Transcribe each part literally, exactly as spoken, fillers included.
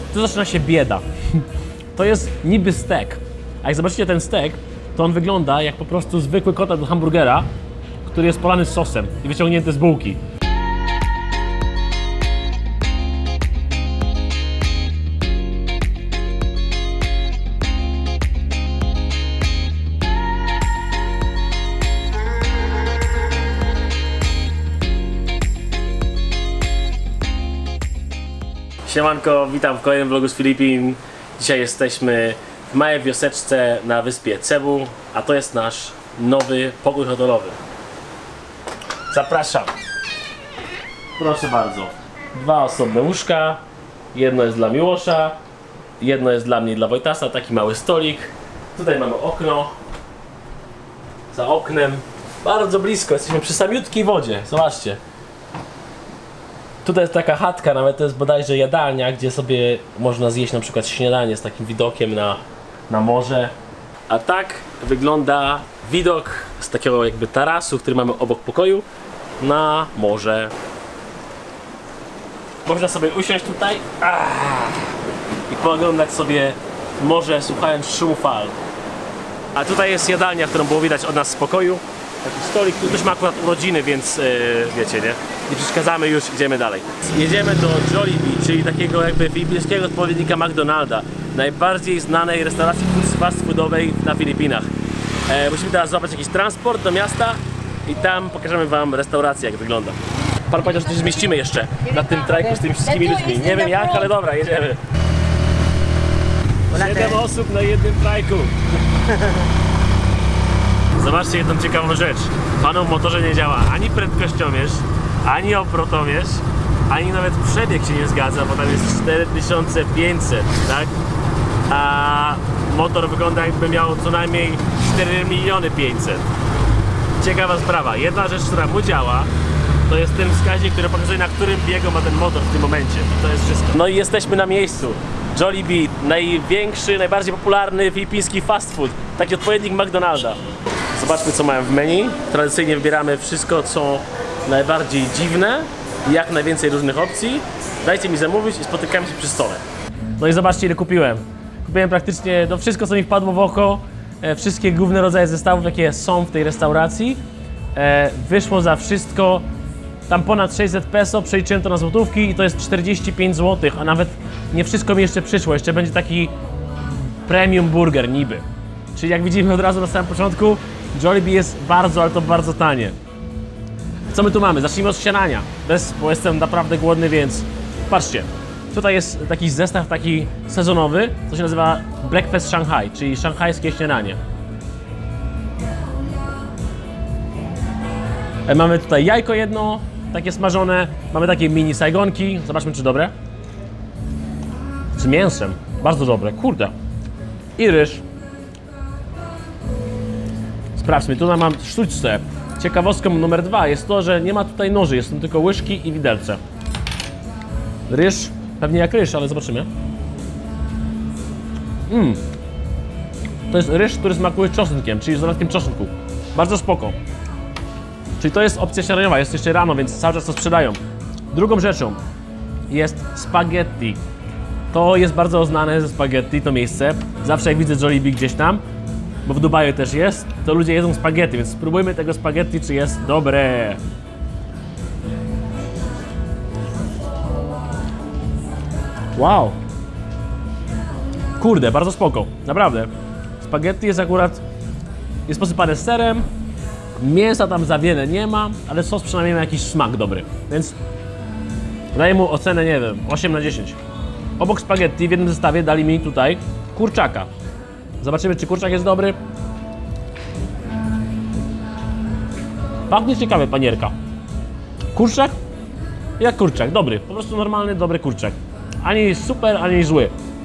tu zaczyna się bieda. To jest niby stek, a jak zobaczycie ten stek, to on wygląda jak po prostu zwykły kotlet do hamburgera, który jest polany sosem i wyciągnięty z bułki. Siemanko, witam w kolejnym vlogu z Filipin. Dzisiaj jesteśmy w małej wioseczce na wyspie Cebu, a to jest nasz nowy pokój hotelowy. Zapraszam. Proszę bardzo. Dwa osobne łóżka. Jedno jest dla Miłosza, jedno jest dla mnie i dla Wojtasa. Taki mały stolik. Tutaj mamy okno. Za oknem. Bardzo blisko, jesteśmy przy samiutkiej wodzie. Zobaczcie. Tutaj jest taka chatka, nawet to jest bodajże jadalnia, gdzie sobie można zjeść na przykład śniadanie z takim widokiem na, na morze. A tak wygląda widok z takiego jakby tarasu, który mamy obok pokoju, na morze. Można sobie usiąść tutaj i pooglądać sobie morze, słuchając szumu fal. A tutaj jest jadalnia, którą było widać od nas z pokoju. Taki stolik, tu ktoś ma akurat urodziny, więc yy, wiecie, nie? Nie przeszkadzamy, już idziemy dalej. Jedziemy do Jollibee, czyli takiego jakby filipińskiego odpowiednika McDonalda, najbardziej znanej restauracji fast foodowej na Filipinach. E, musimy teraz złapać jakiś transport do miasta i tam pokażemy wam restaurację, jak wygląda. Pan powiedział, że tu się zmieścimy jeszcze na tym trajku z tymi wszystkimi ludźmi. Nie wiem jak, ale dobra, jedziemy. Siedem osób na jednym trajku. Zobaczcie jedną ciekawą rzecz. Panu w motorze nie działa ani prędkościomierz, ani obrotomierz, ani nawet przebieg się nie zgadza, bo tam jest cztery tysiące pięćset, tak? A motor wygląda jakby miał co najmniej cztery miliony pięćset. Ciekawa sprawa. Jedna rzecz, która mu działa, to jest ten wskaźnik, który pokazuje, na którym biegu ma ten motor w tym momencie. To jest wszystko. No i jesteśmy na miejscu. Jollibee, największy, najbardziej popularny filipiński fast food. Taki odpowiednik McDonalda. Zobaczmy, co mają w menu. Tradycyjnie wybieramy wszystko, co najbardziej dziwne i jak najwięcej różnych opcji. Dajcie mi zamówić i spotykamy się przy stole. No i zobaczcie, ile kupiłem. Kupiłem praktycznie no, wszystko, co mi wpadło w oko. E, wszystkie główne rodzaje zestawów, jakie są w tej restauracji. E, wyszło za wszystko tam ponad sześćset peso, przeliczyłem to na złotówki i to jest czterdzieści pięć złotych, a nawet nie wszystko mi jeszcze przyszło. Jeszcze będzie taki premium burger niby. Czyli jak widzimy od razu na samym początku, Jollibee jest bardzo, ale to bardzo tanie. Co my tu mamy? Zacznijmy od śniadania. Bez, bo jestem naprawdę głodny, więc patrzcie. Tutaj jest taki zestaw taki sezonowy, co się nazywa Breakfast Shanghai, czyli szanghajskie śniadanie. Mamy tutaj jajko jedno, takie smażone. Mamy takie mini sajgonki. Zobaczmy, czy dobre. Z mięsem. Bardzo dobre. Kurde. I ryż. Sprawdźmy, tu mam sztućce. Ciekawostką numer dwa jest to, że nie ma tutaj noży, jest tu tylko łyżki i widelce. Ryż, pewnie jak ryż, ale zobaczymy. Mm. To jest ryż, który smakuje czosnkiem, czyli z dodatkiem czosnku. Bardzo spoko. Czyli to jest opcja śniadaniowa, jest jeszcze rano, więc cały czas to sprzedają. Drugą rzeczą jest spaghetti. To jest bardzo znane ze spaghetti, to miejsce. Zawsze jak widzę Jollibee gdzieś tam, bo w Dubaju też jest, to ludzie jedzą spaghetti, więc spróbujmy tego spaghetti, czy jest dobre. Wow. Kurde, bardzo spoko, naprawdę. Spaghetti jest akurat, jest posypane serem, mięsa tam za wiele nie ma, ale sos przynajmniej ma jakiś smak dobry, więc daję mu ocenę, nie wiem, osiem na dziesięć. Obok spaghetti w jednym zestawie dali mi tutaj kurczaka. Zobaczymy, czy kurczak jest dobry. Pachnie ciekawe, panierka. Kurczak? Jak kurczak, dobry. Po prostu normalny, dobry kurczak. Ani super, ani zły.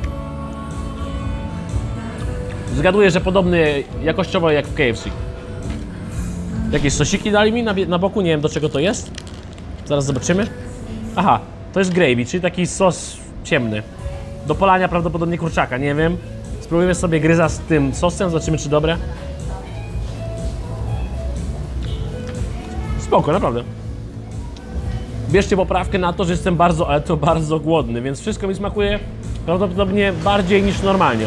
Zgaduję, że podobny jakościowo jak w K F C. Jakieś sosiki dali mi na, na boku, nie wiem do czego to jest. Zaraz zobaczymy. Aha, to jest gravy, czyli taki sos ciemny. Do polania prawdopodobnie kurczaka, nie wiem. Spróbujemy sobie gryza z tym sosem, zobaczymy, czy dobre. Spoko, naprawdę. Bierzcie poprawkę na to, że jestem bardzo, ale to bardzo głodny, więc wszystko mi smakuje. Prawdopodobnie bardziej niż normalnie.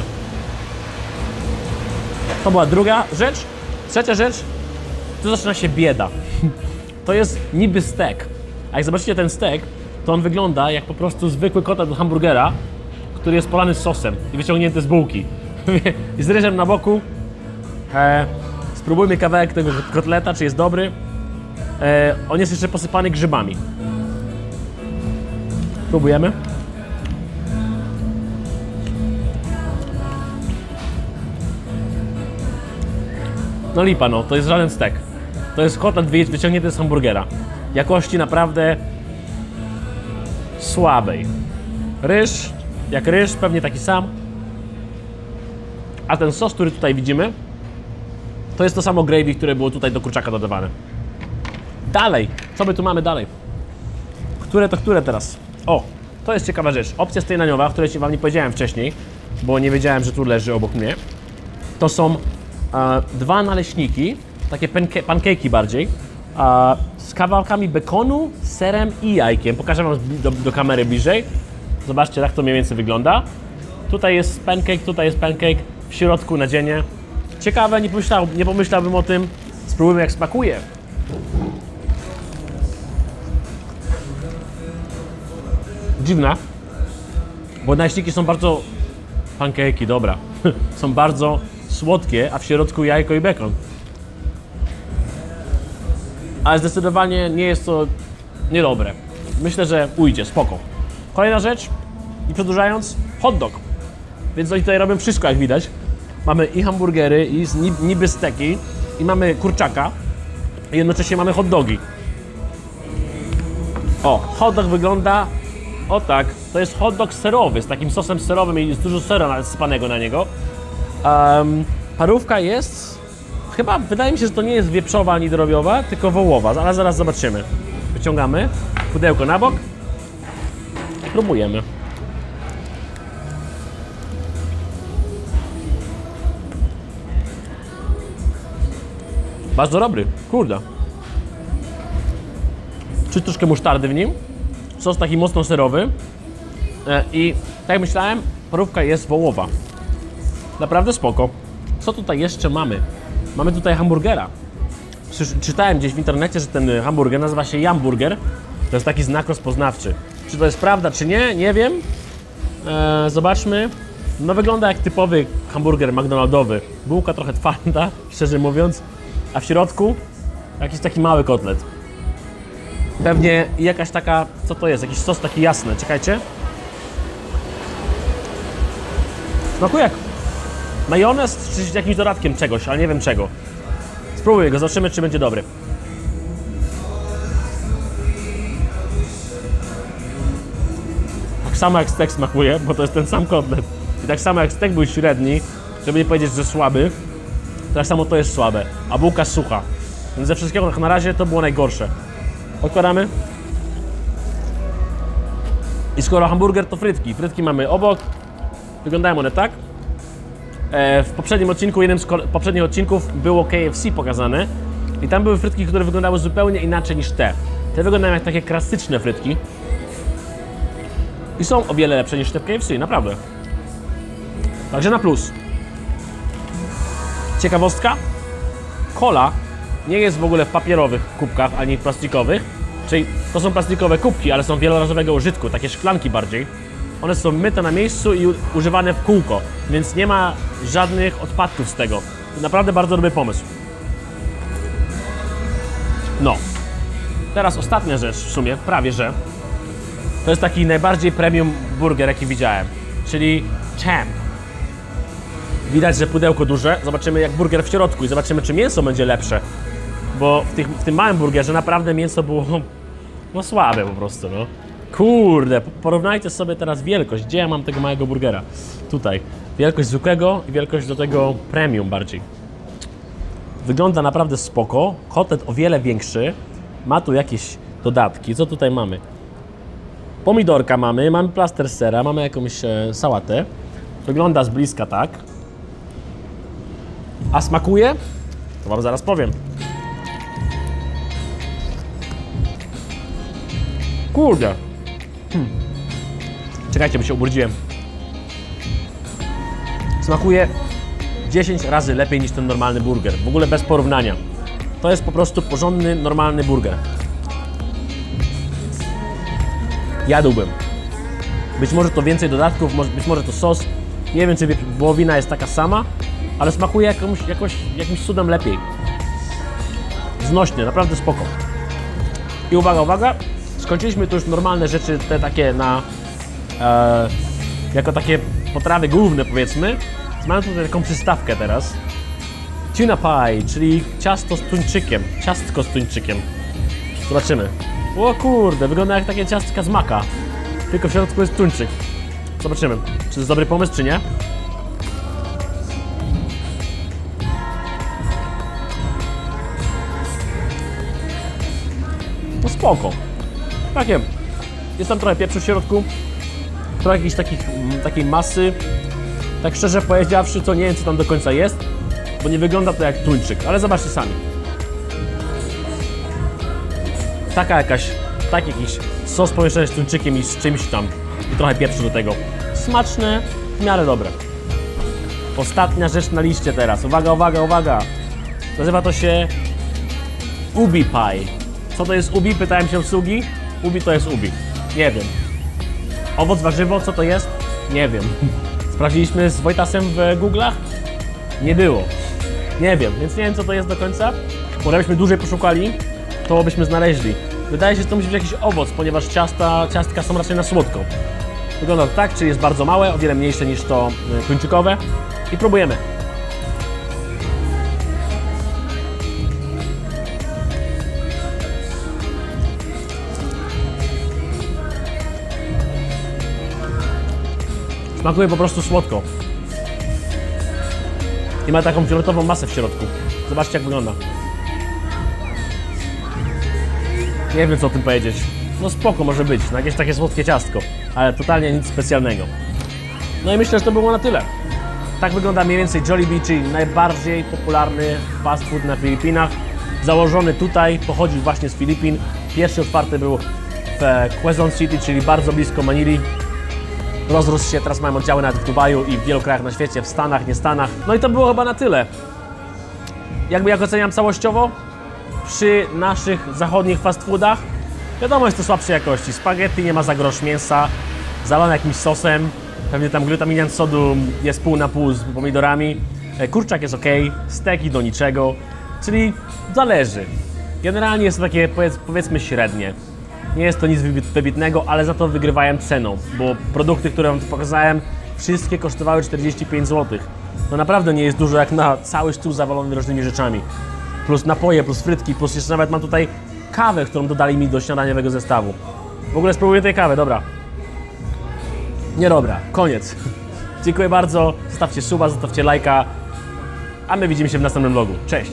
To była druga rzecz. Trzecia rzecz, tu zaczyna się bieda. To jest niby stek. A jak zobaczycie ten stek, to on wygląda jak po prostu zwykły kotlet do hamburgera, który jest polany sosem i wyciągnięty z bułki. I z ryżem na boku. E, spróbujmy kawałek tego kotleta, czy jest dobry. E, on jest jeszcze posypany grzybami. Próbujemy. No lipa, no, to jest żaden stek. To jest kotlet wyciągnięty z hamburgera. Jakości naprawdę słabej. Ryż, jak ryż, pewnie taki sam. A ten sos, który tutaj widzimy, to jest to samo gravy, które było tutaj do kurczaka dodawane. Dalej, co my tu mamy dalej? Które to które teraz? O, to jest ciekawa rzecz. Opcja stojnaniowa, o której wam nie powiedziałem wcześniej, bo nie wiedziałem, że tu leży obok mnie. To są e, dwa naleśniki, takie pancake'i bardziej, e, z kawałkami bekonu, serem i jajkiem. Pokażę wam do, do kamery bliżej. Zobaczcie, jak to mniej więcej wygląda. Tutaj jest pancake, tutaj jest pancake, w środku nadzienie. Ciekawe, nie, pomyślał, nie pomyślałbym o tym. Spróbujmy, jak smakuje. Dziwne, bo naleśniki są bardzo... Pancake'i, dobra. Są bardzo słodkie, a w środku jajko i bekon. Ale zdecydowanie nie jest to niedobre. Myślę, że ujdzie, spoko. Kolejna rzecz, i przedłużając, hot dog. Więc oni tutaj robią wszystko, jak widać. Mamy i hamburgery, i niby steki, i mamy kurczaka, i jednocześnie mamy hot dogi. O, hot dog wygląda o tak. To jest hot dog serowy, z takim sosem serowym i jest dużo sera sypanego na niego. Um, parówka jest... Chyba, wydaje mi się, że to nie jest wieprzowa ani drobiowa, tylko wołowa, ale zaraz zobaczymy. Wyciągamy pudełko na bok. Próbujemy. Bardzo dobry, kurde. Czuć troszkę musztardy w nim. Sos taki mocno serowy. I tak jak myślałem, parówka jest wołowa. Naprawdę spoko. Co tutaj jeszcze mamy? Mamy tutaj hamburgera. Czytałem gdzieś w internecie, że ten hamburger nazywa się Jamburger. To jest taki znak rozpoznawczy. Czy to jest prawda, czy nie? Nie wiem. Eee, zobaczmy. No wygląda jak typowy hamburger McDonaldowy. Bułka trochę twarda, szczerze mówiąc. A w środku jakiś taki mały kotlet. Pewnie jakaś taka, co to jest? Jakiś sos taki jasny. Czekajcie. Smakuje jak majonez czy z jakimś dodatkiem czegoś, ale nie wiem czego. Spróbuję go, zobaczymy, czy będzie dobry. Tak samo jak stek smakuje, bo to jest ten sam kotlet. I tak samo jak stek był średni, żeby nie powiedzieć, że słaby, tak samo to jest słabe, a bułka sucha. Więc ze wszystkiego na razie to było najgorsze. Odkładamy. I skoro hamburger to frytki, frytki mamy obok. Wyglądają one tak. E, w poprzednim odcinku, jednym z poprzednich odcinków było K F C pokazane. I tam były frytki, które wyglądały zupełnie inaczej niż te. Te wyglądają jak takie klasyczne frytki. I są o wiele lepsze niż te w K F C, naprawdę. Także na plus. Ciekawostka. Cola nie jest w ogóle w papierowych kubkach, ani plastikowych. Czyli to są plastikowe kubki, ale są wielorazowego użytku, takie szklanki bardziej. One są myte na miejscu i używane w kółko, więc nie ma żadnych odpadków z tego. To naprawdę bardzo dobry pomysł. No. Teraz ostatnia rzecz w sumie, prawie że. To jest taki najbardziej premium burger, jaki widziałem. Czyli Champ. Widać, że pudełko duże. Zobaczymy jak burger w środku i zobaczymy, czy mięso będzie lepsze. Bo w, tych, w tym małym burgerze naprawdę mięso było no słabe po prostu, no. Kurde, porównajcie sobie teraz wielkość. Gdzie ja mam tego małego burgera? Tutaj. Wielkość zwykłego i wielkość do tego premium bardziej. Wygląda naprawdę spoko. Kotlet o wiele większy. Ma tu jakieś dodatki. Co tutaj mamy? Pomidorka mamy, mamy plaster sera, mamy jakąś e, sałatę. Wygląda z bliska tak. A smakuje? To wam zaraz powiem. Kurde. Hmm. Czekajcie, bo się ubrudziłem. Smakuje dziesięć razy lepiej niż ten normalny burger. W ogóle bez porównania. To jest po prostu porządny, normalny burger. Jadłbym. Być może to więcej dodatków, być może to sos. Nie wiem, czy wołowina jest taka sama, ale smakuje jakąś, jakoś, jakimś cudem lepiej. Znośny, naprawdę spoko. I uwaga, uwaga, skończyliśmy tu już normalne rzeczy, te takie na... E, jako takie potrawy główne, powiedzmy. Mamy tutaj taką przystawkę teraz. Tuna pie, czyli ciasto z tuńczykiem. Ciastko z tuńczykiem. Zobaczymy. O kurde, wygląda jak takie ciastka z maka. Tylko w środku jest tuńczyk. Zobaczymy, czy to jest dobry pomysł, czy nie. No spoko. Takie. Jest tam trochę pieprzu w środku. Trochę jakiejś takich, takiej masy. Tak szczerze powiedziawszy, to nie wiem, co tam do końca jest, bo nie wygląda to jak tuńczyk, ale zobaczcie sami. Taka jakaś, tak jakiś sos pomieszany z tuńczykiem i z czymś tam. I trochę pieprzu do tego. Smaczne, w miarę dobre. Ostatnia rzecz na liście teraz. Uwaga, uwaga, uwaga. Nazywa to się ubi pie. Co to jest ubi? Pytałem się obsługi. Ubi to jest ubi. Nie wiem. Owoc, warzywo, co to jest? Nie wiem. Sprawdziliśmy z Wojtasem w Google'ach? Nie było. Nie wiem, więc nie wiem, co to jest do końca. Może byśmy dłużej poszukali, to byśmy znaleźli. Wydaje się, że to musi być jakiś owoc, ponieważ ciasta, ciastka są raczej na słodko. Wygląda to tak, czyli jest bardzo małe, o wiele mniejsze niż to tuńczykowe. I próbujemy. Smakuje po prostu słodko. I ma taką fioletową masę w środku. Zobaczcie, jak wygląda. Nie wiem, co o tym powiedzieć. No spoko może być, no jakieś takie słodkie ciastko, ale totalnie nic specjalnego. No i myślę, że to było na tyle. Tak wygląda mniej więcej Jollibee, czyli najbardziej popularny fast food na Filipinach. Założony tutaj, pochodził właśnie z Filipin. Pierwszy otwarty był w Quezon City, czyli bardzo blisko Manili. Rozrósł się, teraz mają oddziały nawet w Dubaju i w wielu krajach na świecie, w Stanach, nie Stanach. No i to było chyba na tyle. Jakby jak oceniam całościowo, przy naszych zachodnich fast foodach, wiadomo, jest to słabszej jakości. Spaghetti nie ma za grosz mięsa, zalane jakimś sosem, pewnie tam glutaminian sodu jest pół na pół z pomidorami, kurczak jest ok, steki do niczego, czyli zależy. Generalnie jest to takie, powiedzmy, średnie. Nie jest to nic wybitnego, ale za to wygrywają ceną, bo produkty, które wam tu pokazałem, wszystkie kosztowały czterdzieści pięć złotych. No naprawdę nie jest dużo jak na cały stół zawalony różnymi rzeczami. Plus napoje, plus frytki, plus jeszcze nawet mam tutaj kawę, którą dodali mi do śniadaniowego zestawu. W ogóle spróbuję tej kawy, dobra. Nie dobra, koniec. Dziękuję bardzo, zostawcie suba, zostawcie lajka, a my widzimy się w następnym vlogu. Cześć!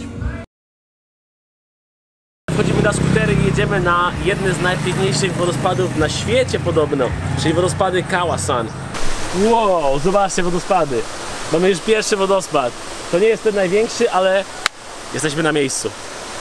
Wchodzimy na skutery i jedziemy na jedne z najpiękniejszych wodospadów na świecie podobno, czyli wodospady Kałasan. Wow, zobaczcie wodospady. Mamy już pierwszy wodospad. To nie jest ten największy, ale jesteśmy na miejscu.